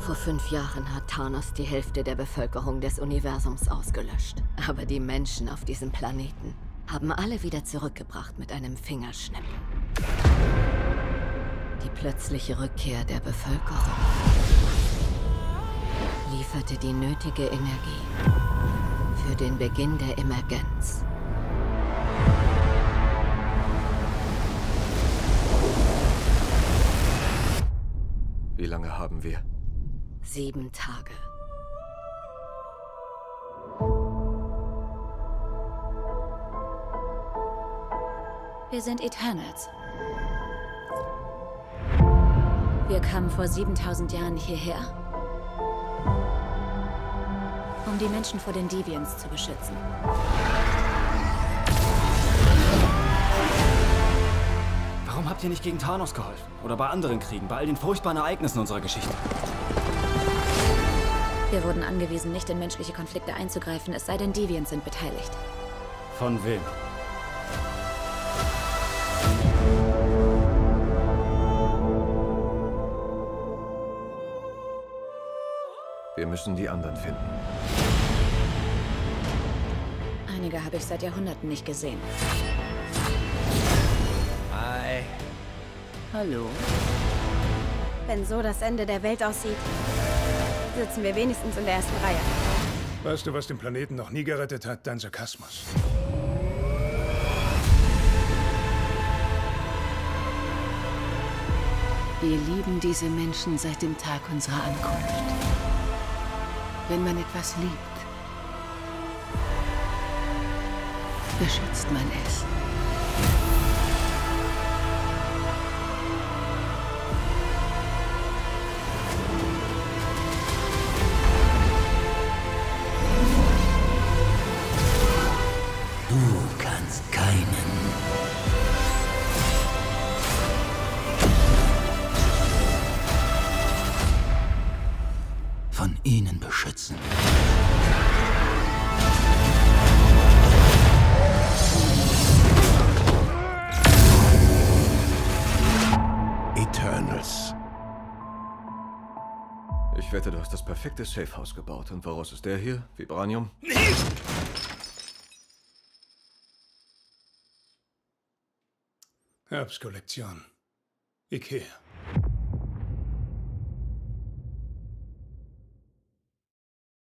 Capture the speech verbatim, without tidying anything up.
Vor fünf Jahren hat Thanos die Hälfte der Bevölkerung des Universums ausgelöscht. Aber die Menschen auf diesem Planeten haben alle wieder zurückgebracht mit einem Fingerschnippen. Die plötzliche Rückkehr der Bevölkerung lieferte die nötige Energie für den Beginn der Emergenz. Wie lange haben wir? Sieben Tage. Wir sind Eternals. Wir kamen vor siebentausend Jahren hierher, um die Menschen vor den Deviants zu beschützen. Warum habt ihr nicht gegen Thanos geholfen? Oder bei anderen Kriegen, bei all den furchtbaren Ereignissen unserer Geschichte? Wir wurden angewiesen, nicht in menschliche Konflikte einzugreifen, es sei denn, Deviants sind beteiligt. Von wem? Wir müssen die anderen finden. Einige habe ich seit Jahrhunderten nicht gesehen. Hi. Hallo. Wenn so das Ende der Welt aussieht, sitzen wir wenigstens in der ersten Reihe. Weißt du, was den Planeten noch nie gerettet hat? Dein Sarkasmus. Wir lieben diese Menschen seit dem Tag unserer Ankunft. Wenn man etwas liebt, beschützt man es. Du kannst keinen von ihnen beschützen. Eternals. Ich wette, du hast das perfekte Safehouse gebaut. Und woraus ist der hier? Vibranium? Herbstkollektion. Ikea.